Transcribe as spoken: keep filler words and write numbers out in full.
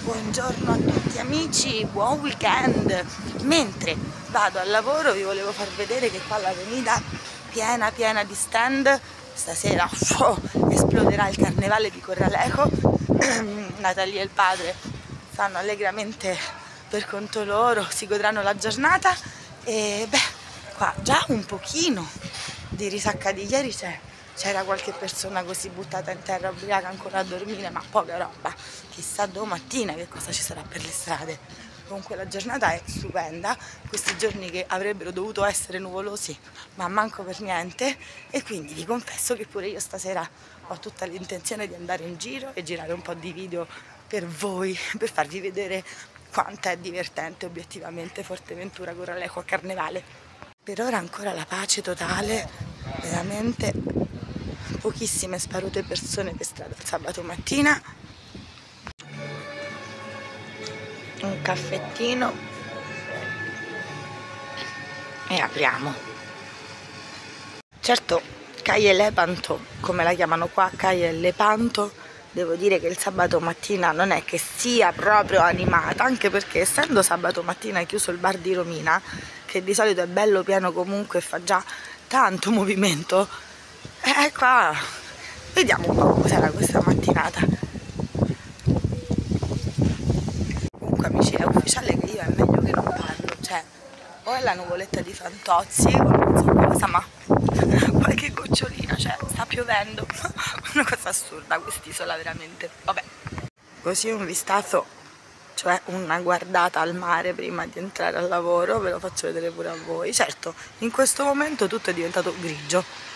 Buongiorno a tutti amici, buon weekend. Mentre vado al lavoro vi volevo far vedere che qua l'avenida piena piena di stand. Stasera oh, esploderà il carnevale di Corralejo. Natalia e il padre stanno allegramente per conto loro, si godranno la giornata e beh, qua già un pochino di risacca di ieri c'è. C'era qualche persona così buttata in terra, ubriaca ancora a dormire, ma poca roba. Chissà domattina che cosa ci sarà per le strade. Comunque la giornata è stupenda, questi giorni che avrebbero dovuto essere nuvolosi, ma manco per niente. E quindi vi confesso che pure io stasera ho tutta l'intenzione di andare in giro e girare un po' di video per voi, per farvi vedere quanto è divertente obiettivamente Forteventura Corralejo a Carnevale. Per ora ancora la pace totale, veramente pochissime sparute persone per strada il sabato mattina. Un caffettino e apriamo. Certo, Calle Lepanto, come la chiamano qua, Calle Lepanto, devo dire che il sabato mattina non è che sia proprio animata, anche perché essendo sabato mattina è chiuso il bar di Romina, che di solito è bello pieno comunque e fa già tanto movimento, e qua vediamo un po' come sarà questa mattinata. Comunque amici, è ufficiale che io è meglio che non parlo, cioè o è la nuvoletta di Fantozzi o non so cosa, ma qualche gocciolina, cioè sta piovendo, una cosa assurda quest'isola veramente. Vabbè, così un vistazo, cioè una guardata al mare prima di entrare al lavoro, ve lo faccio vedere pure a voi. Certo, in questo momento tutto è diventato grigio,